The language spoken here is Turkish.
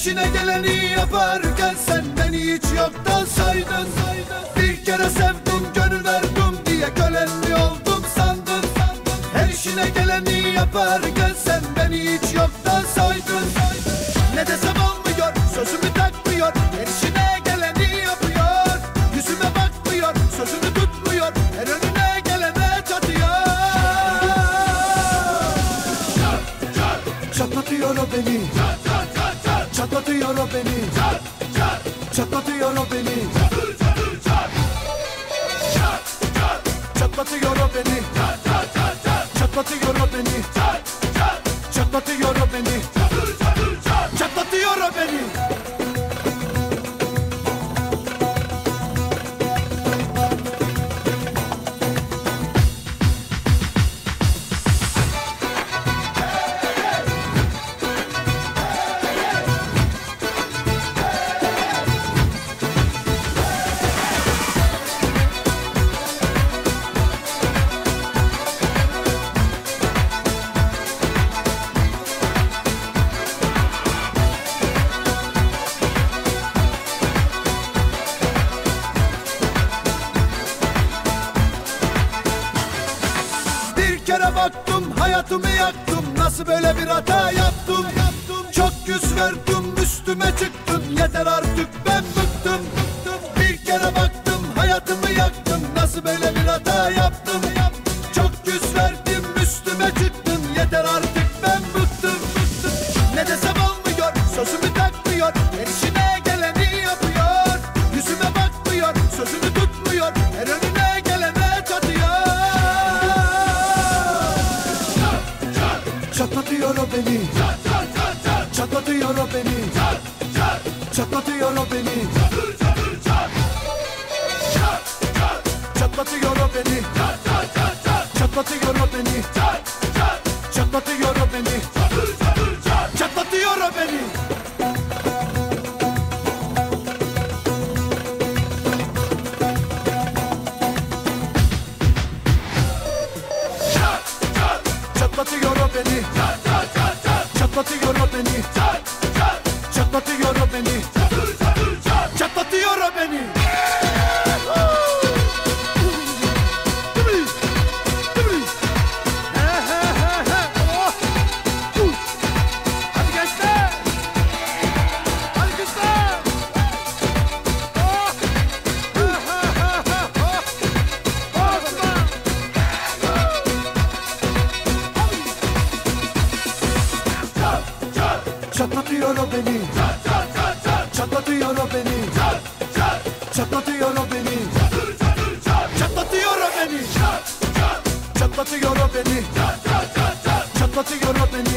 İşine geleni yaparken sen beni hiç yoktan saydın. Bir kere sevdim, gönül verdim diye kölen mi oldum sandın? Her işine geleni yaparken sen beni hiç yoktan saydın. Ne desem olmuyor, sözümü takmıyor. Her işine geleni yapıyor. Yüzüme bakmıyor, sözümü tutmuyor. Her önüne gelene çatıyor. Çatlatıyor o beni. Çatlatıyor o beni. Çatlatıyor o beni. Çatlatıyor o beni. Çatlatıyor o beni. Çatlatıyor o beni. Çatlatıyor o beni. Bir kere baktım, hayatımı yaktım. Nasıl böyle bir hata yaptım? Çok yüz verdim, üstüme çıktın. Yeter artık, ben bıktım. Bir kere baktım, hayatımı yaktım. Nasıl böyle bir hata yaptım? Çok yüz verdim, üstüme çıktın. Yeter artık, ben bıktım. Ne desem olmuyor, sözümü takmıyor. Her işine geleni yapıyor. Yüzüme bakmıyor, sözümü tutmuyor. Her önüne gelene çatıyor. Çatlatıyor o beni. Çatlatıyor o beni. Çatlatıyor o beni. Çatlatıyor o beni. Çatlatıyor o beni. Çatlatıyor o beni. Çatlatıyor o beni. Çatlatıyor o beni. Çatlatıyor o beni. Çatlatıyor o beni. Çatlatıyor o beni. Hadi gençler. Hadi kızlar. Çatlatıyor o beni. Çatlatıyor o beni. Çatlatıyor o beni. Çatlatıyor o beni. Çatlatıyor o beni. Çatlatıyor o beni.